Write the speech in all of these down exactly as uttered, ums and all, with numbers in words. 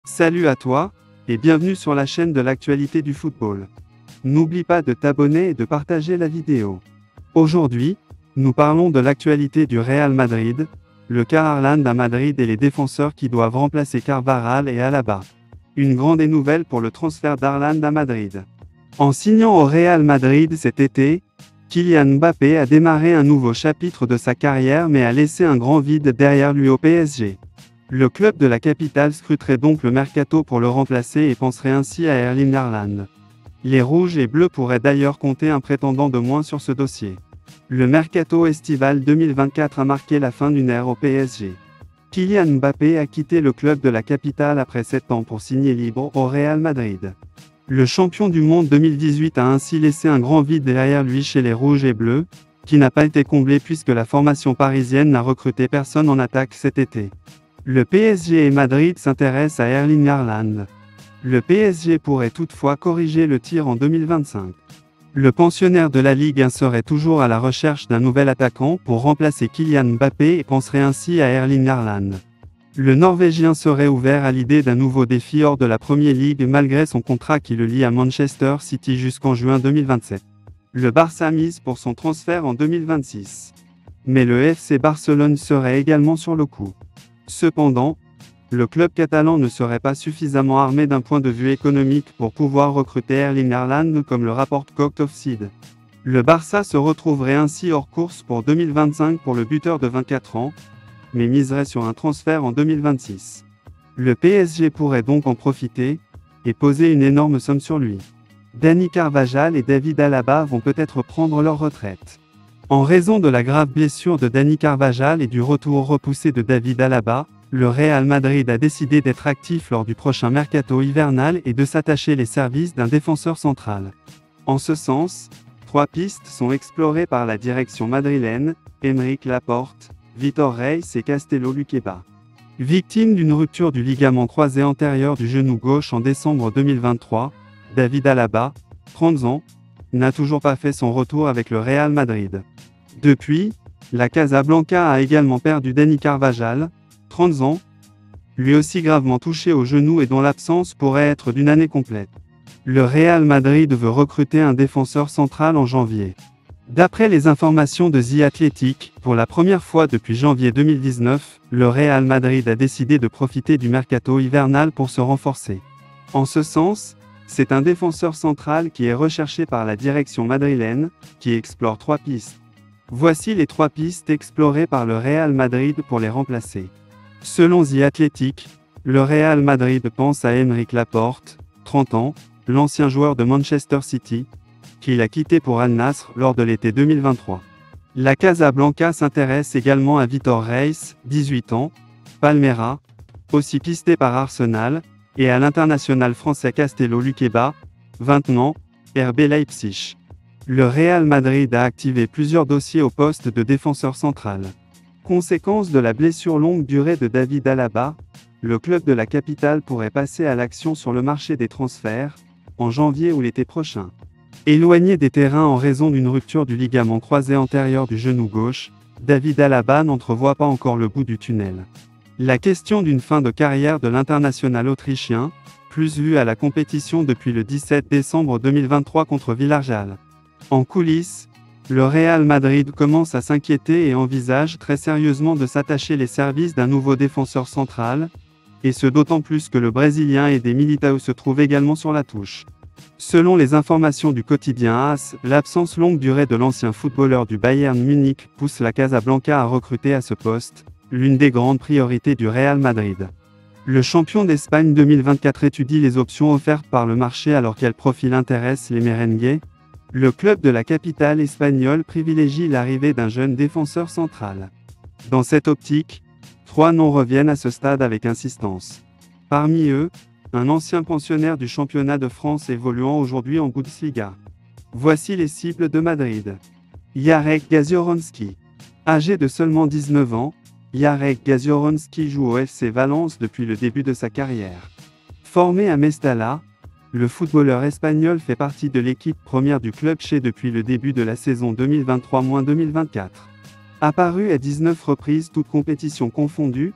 Salut à toi, et bienvenue sur la chaîne de l'actualité du football. N'oublie pas de t'abonner et de partager la vidéo. Aujourd'hui, nous parlons de l'actualité du Real Madrid, le cas Haaland à Madrid et les défenseurs qui doivent remplacer Carvajal et Alaba. Une grande nouvelle pour le transfert d'Haaland à Madrid. En signant au Real Madrid cet été, Kylian Mbappé a démarré un nouveau chapitre de sa carrière mais a laissé un grand vide derrière lui au P S G. Le club de la capitale scruterait donc le mercato pour le remplacer et penserait ainsi à Erling Haaland. Les rouges et bleus pourraient d'ailleurs compter un prétendant de moins sur ce dossier. Le mercato estival deux mille vingt-quatre a marqué la fin d'une ère au P S G. Kylian Mbappé a quitté le club de la capitale après sept ans pour signer libre au Real Madrid. Le champion du monde deux mille dix-huit a ainsi laissé un grand vide derrière lui chez les rouges et bleus, qui n'a pas été comblé puisque la formation parisienne n'a recruté personne en attaque cet été. Le P S G et Madrid s'intéressent à Erling Haaland. Le P S G pourrait toutefois corriger le tir en deux mille vingt-cinq. Le pensionnaire de la Ligue un serait toujours à la recherche d'un nouvel attaquant pour remplacer Kylian Mbappé et penserait ainsi à Erling Haaland. Le Norvégien serait ouvert à l'idée d'un nouveau défi hors de la Premier League malgré son contrat qui le lie à Manchester City jusqu'en juin deux mille vingt-sept. Le Barça mise pour son transfert en deux mille vingt-six. Mais le F C Barcelone serait également sur le coup. Cependant, le club catalan ne serait pas suffisamment armé d'un point de vue économique pour pouvoir recruter Erling Haaland comme le rapporte Court of Seed. Le Barça se retrouverait ainsi hors course pour deux mille vingt-cinq pour le buteur de vingt-quatre ans, mais miserait sur un transfert en deux mille vingt-six. Le P S G pourrait donc en profiter, et poser une énorme somme sur lui. Dani Carvajal et David Alaba vont peut-être prendre leur retraite. En raison de la grave blessure de Dani Carvajal et du retour repoussé de David Alaba, le Real Madrid a décidé d'être actif lors du prochain mercato hivernal et de s'attacher les services d'un défenseur central. En ce sens, trois pistes sont explorées par la direction madrilène, Aymeric Laporte, Vitor Reis et Castello Luqueba. Victime d'une rupture du ligament croisé antérieur du genou gauche en décembre deux mille vingt-trois, David Alaba, trente ans, n'a toujours pas fait son retour avec le Real Madrid. Depuis, la Casablanca a également perdu Dani Carvajal, trente ans, lui aussi gravement touché au genou et dont l'absence pourrait être d'une année complète. Le Real Madrid veut recruter un défenseur central en janvier. D'après les informations de The Athletic, pour la première fois depuis janvier deux mille dix-neuf, le Real Madrid a décidé de profiter du mercato hivernal pour se renforcer. En ce sens, c'est un défenseur central qui est recherché par la direction madrilène, qui explore trois pistes. Voici les trois pistes explorées par le Real Madrid pour les remplacer. Selon The Athletic, le Real Madrid pense à Aymeric Laporte, trente ans, l'ancien joueur de Manchester City, qu'il a quitté pour Al Nassr lors de l'été deux mille vingt-trois. La Casablanca s'intéresse également à Vitor Reis, dix-huit ans, Palmeiras, aussi pisté par Arsenal, et à l'international français Castello Luqueba, vingt ans, R B Leipzig. Le Real Madrid a activé plusieurs dossiers au poste de défenseur central. Conséquence de la blessure longue durée de David Alaba, le club de la capitale pourrait passer à l'action sur le marché des transferts, en janvier ou l'été prochain. Éloigné des terrains en raison d'une rupture du ligament croisé antérieur du genou gauche, David Alaba n'entrevoit pas encore le bout du tunnel. La question d'une fin de carrière de l'international autrichien, plus vu à la compétition depuis le dix-sept décembre deux mille vingt-trois contre Villarreal. En coulisses, le Real Madrid commence à s'inquiéter et envisage très sérieusement de s'attacher les services d'un nouveau défenseur central, et ce d'autant plus que le Brésilien Eder Militão se trouve également sur la touche. Selon les informations du quotidien A S, l'absence longue durée de l'ancien footballeur du Bayern Munich pousse la Casablanca à recruter à ce poste, l'une des grandes priorités du Real Madrid. Le champion d'Espagne deux mille vingt-quatre étudie les options offertes par le marché alors quel profil intéresse les merengues. Le club de la capitale espagnole privilégie l'arrivée d'un jeune défenseur central. Dans cette optique, trois noms reviennent à ce stade avec insistance. Parmi eux, un ancien pensionnaire du championnat de France évoluant aujourd'hui en Bundesliga. Voici les cibles de Madrid. Jarek Gazioronski. Âgé de seulement dix-neuf ans, Jarek Gazioronski joue au F C Valence depuis le début de sa carrière. Formé à Mestalla, le footballeur espagnol fait partie de l'équipe première du club chez depuis le début de la saison deux mille vingt-trois deux mille vingt-quatre. Apparu à dix-neuf reprises toutes compétitions confondues,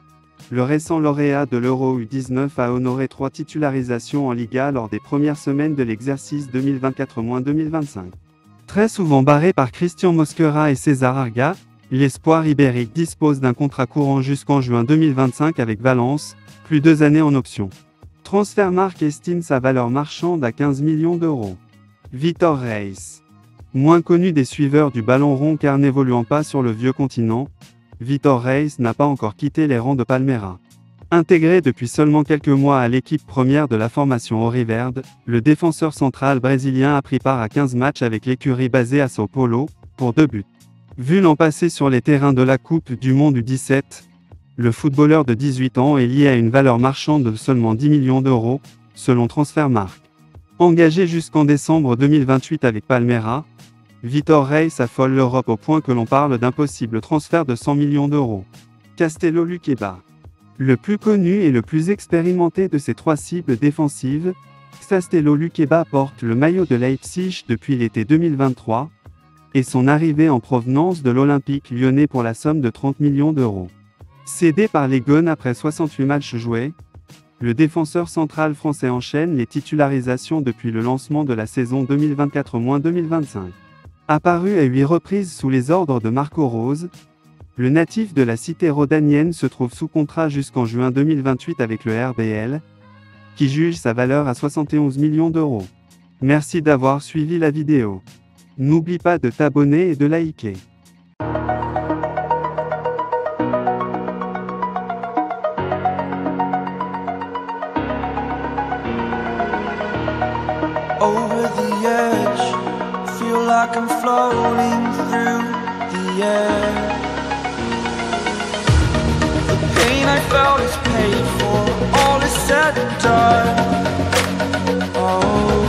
Le récent lauréat de l'Euro U dix-neuf a honoré trois titularisations en Liga lors des premières semaines de l'exercice deux mille vingt-quatre deux mille vingt-cinq. Très souvent barré par Christian Mosquera et César Arga, l'espoir ibérique dispose d'un contrat courant jusqu'en juin deux mille vingt-cinq avec Valence, plus deux années en option. Transfermarkt estime sa valeur marchande à quinze millions d'euros. Vitor Reis. Moins connu des suiveurs du ballon rond car n'évoluant pas sur le vieux continent, Vitor Reis n'a pas encore quitté les rangs de Palmeiras. Intégré depuis seulement quelques mois à l'équipe première de la formation Auriverde, le défenseur central brésilien a pris part à quinze matchs avec l'écurie basée à São Paulo, pour deux buts. Vu l'an passé sur les terrains de la Coupe du Monde U dix-sept, le footballeur de dix-huit ans est lié à une valeur marchande de seulement dix millions d'euros, selon Transfermarkt. Engagé jusqu'en décembre deux mille vingt-huit avec Palmeiras, Vitor Reis affole l'Europe au point que l'on parle d'un possible transfert de cent millions d'euros. Castello Luqueba. Le plus connu et le plus expérimenté de ces trois cibles défensives, Castello Luqueba porte le maillot de Leipzig depuis l'été deux mille vingt-trois, et son arrivée en provenance de l'Olympique lyonnais pour la somme de trente millions d'euros. Cédé par les Gones après soixante-huit matchs joués, le défenseur central français enchaîne les titularisations depuis le lancement de la saison deux mille vingt-quatre deux mille vingt-cinq. Apparu à huit reprises sous les ordres de Marco Rose, le natif de la cité rhodanienne se trouve sous contrat jusqu'en juin deux mille vingt-huit avec le R B L, qui juge sa valeur à soixante et onze millions d'euros. Merci d'avoir suivi la vidéo. N'oublie pas de t'abonner et de liker. Over the edge, feel like I'm floating through the air. The pain I felt is paid for, all is said and done. Oh,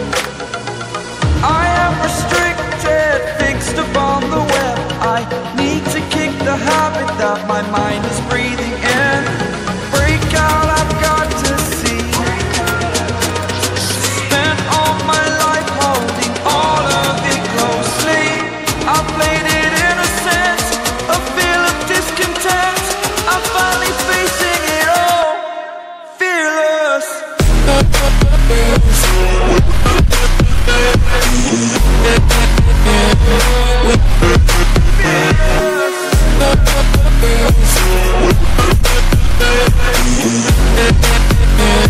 I am restricted, fixed upon the web. I need to kick the habit that my mind is breathing in. Break out, I've got to see. Spent all my life holding all of it closely. I played it innocent, a feel of discontent. I'm finally facing it all, fearless. Fearless.